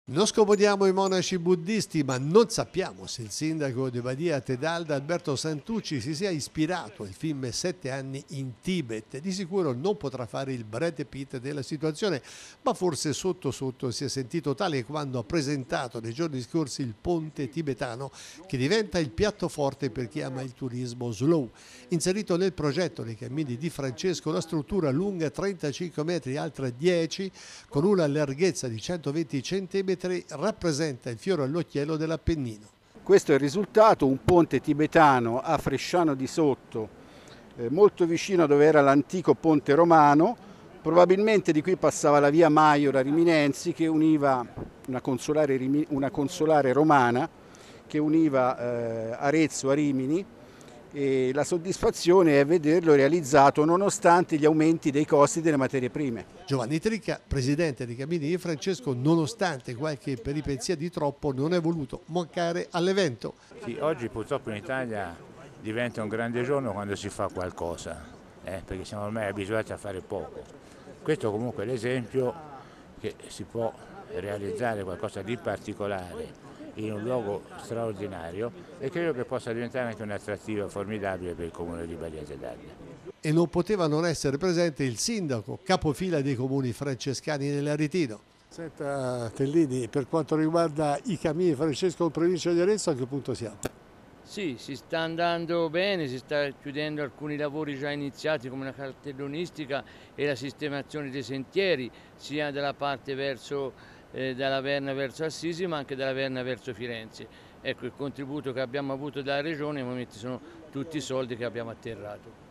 Non scomodiamo i monaci buddisti, ma non sappiamo se il sindaco di Badia Tedalda, Alberto Santucci, si sia ispirato al film 7 anni in Tibet. Di sicuro non potrà fare il Brad Pitt della situazione, ma forse sotto sotto si è sentito tale quando ha presentato nei giorni scorsi il ponte tibetano, che diventa il piatto forte per chi ama il turismo slow. Inserito nel progetto dei cammini di Francesco, la struttura lunga 35 metri, altra 10, con una larghezza di 120 cm, rappresenta il fiore all'occhiello dell'Appennino. Questo è il risultato, un ponte tibetano a Fresciano di Sotto, molto vicino dove era l'antico ponte romano, probabilmente di qui passava la via Maior a Riminensi, che univa una consolare romana che univa Arezzo a Rimini, e la soddisfazione è vederlo realizzato nonostante gli aumenti dei costi delle materie prime. Giovanni Tricca, presidente dei Cammini di Francesco, nonostante qualche peripezia di troppo, non è voluto mancare all'evento. Sì, oggi purtroppo in Italia diventa un grande giorno quando si fa qualcosa, perché siamo ormai abituati a fare poco. Questo comunque è l'esempio che si può realizzare qualcosa di particolare in un luogo straordinario, e credo che possa diventare anche un'attrattiva formidabile per il comune di Badia Tedalda. E non poteva non essere presente il sindaco, capofila dei comuni francescani nell'Aretino. Senta Tellini, per quanto riguarda i cammini Francesco in provincia di Arezzo, a che punto siamo? Sì, si sta andando bene, si sta chiudendo alcuni lavori già iniziati come la cartellonistica e la sistemazione dei sentieri, sia dalla parte dalla Verna verso Assisi, ma anche dalla Verna verso Firenze. Ecco, il contributo che abbiamo avuto dalla Regione, ai momenti sono tutti i soldi che abbiamo atterrato.